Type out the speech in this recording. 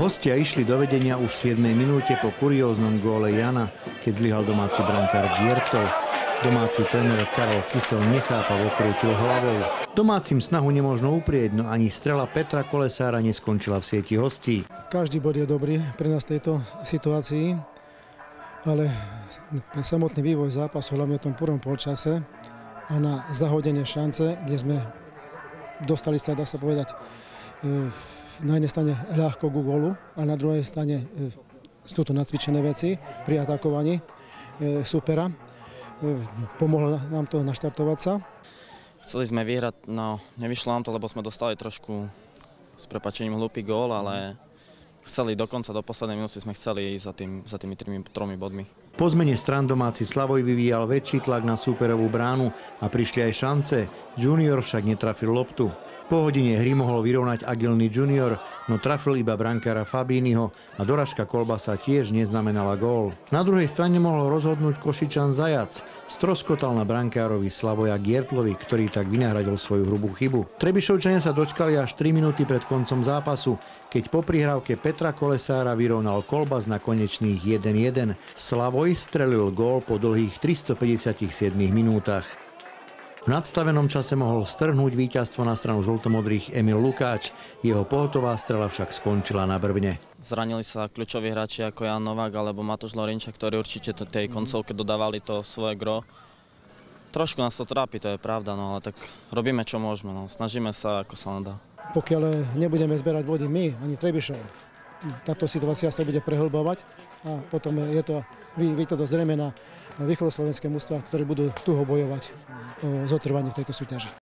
Hostia išli do vedenia už v 7. minúte po kurióznom góle Jana, keď zlyhal domáci brankár Giertl. Domáci tréner Karol Kysel nechápavo krútil hlavou. Domácim snahu nemožno uprieť, no ani strela Petra Kolesára neskončila v sieti hostí. Každý bod je dobrý pre nás v tejto situácii, ale pre samotný vývoj zápasu, hlavne v tom prvom polčase a na zahodenie šance, kde sme dostali sa, dá sa povedať, na jednej strane ľahko ku gólu a na druhej strane sú to nacvičené veci pri atakovaní supera. Pomohlo nám to naštartovať sa. Chceli sme vyhrať, no nevyšlo nám to, lebo sme dostali trošku s prepáčením hlúpy gól, ale chceli dokonca do poslednej minúty sme chceli ísť za tými 3 bodmi. Po zmene strán domáci Slavoj vyvíjal väčší tlak na súperovú bránu a prišli aj šance. Junior však netrafil loptu. Po hodine hry mohol vyrovnať agilný Junior, no trafil iba brankára Fabínyho a doražka Kolbasa tiež neznamenala gól. Na druhej strane mohol rozhodnúť Košičan Zajac. Stroskotal na brankárovi Slavoja Giertlovi, ktorý tak vynahradil svoju hrubú chybu. Trebišovčania sa dočkali až 3 minúty pred koncom zápasu, keď po prihrávke Petra Kolesára vyrovnal Kolbas na konečných 1-1. Slavoj strelil gól po dlhých 357 minútach. V nadstavenom čase mohol strhnúť víťazstvo na stranu žltomodrých Emil Lukáč. Jeho pohotová strela však skončila na brvne. Zranili sa kľúčoví hráči ako Jan Novák alebo Matúš Lorinča, ktorí určite tej koncovke dodávali to svoje gro. Trošku nás to trápi, to je pravda, no ale tak robíme čo môžeme, no. Snažíme sa ako sa len dá. Pokiaľ nebudeme zberať body my, ani Trebišov, táto situácia sa bude prehlbovať a potom je to zrejme na východoslovenské mužstvá, ktorí budú tuho bojovať o zotrvanie v tejto súťaži.